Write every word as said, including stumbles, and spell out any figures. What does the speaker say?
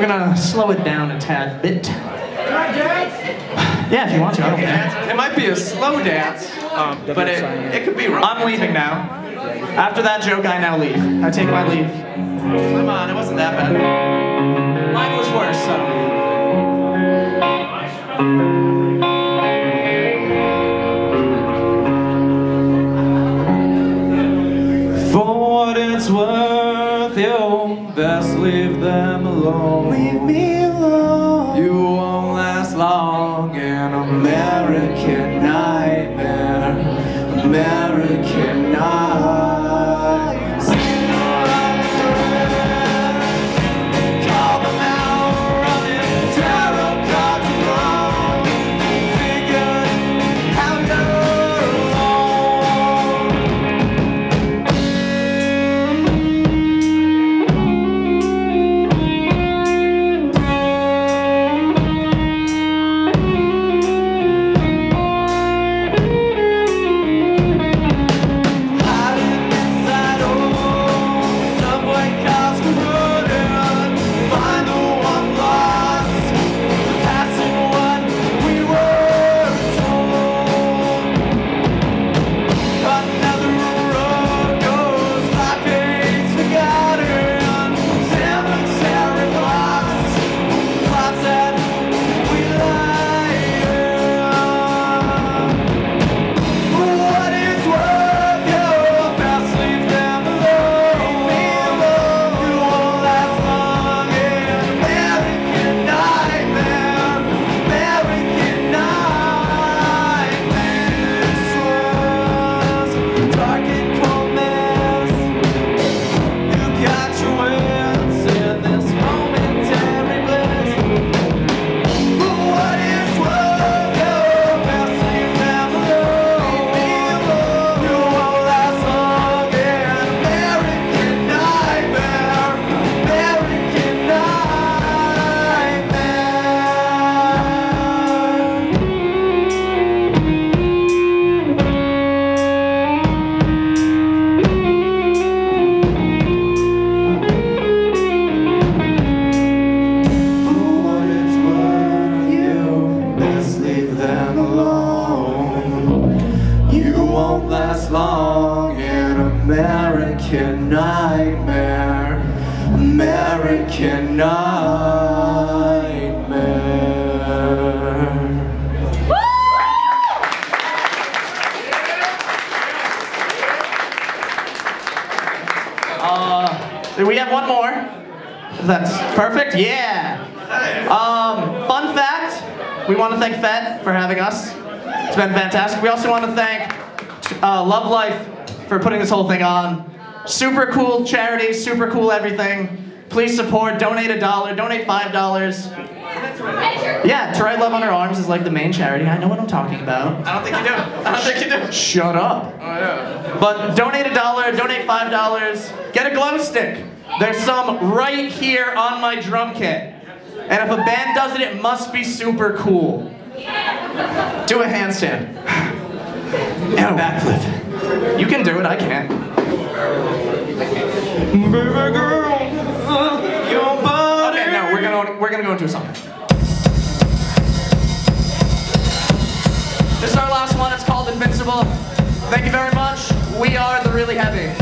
We're gonna slow it down a tad bit. Yeah, if you want to. I don't care. It might be a slow dance, um, but it, it could be wrong. I'm leaving now. After that joke, I now leave. I take my leave. Come on, it wasn't that bad. Mine was worse, so. For what it's worth, you best leave them alone. Leave me alone. You won't last long in American nightmare. American nightmare. Long in American nightmare, American nightmare. Uh, we have one more. That's perfect. Yeah. Um, fun fact. We want to thank Fett for having us. It's been fantastic. We also want to thank Uh, Love Life for putting this whole thing on. Super cool charity, super cool everything. Please support, donate a dollar, donate five dollars. Yeah, To Write Love on Her Arms is like the main charity. I know what I'm talking about. I don't think you do. I don't think you do. Shut up. Oh, yeah. But donate a dollar, donate five dollars, get a glow stick. There's some right here on my drum kit. And if a band does it, it must be super cool. Do a handstand. And a backflip. You can do it, I can't. Baby girl, your body. Okay, no, we're gonna we're gonna go into a song. This is our last one. It's called Invincible. Thank you very much. We are the Really Heavy.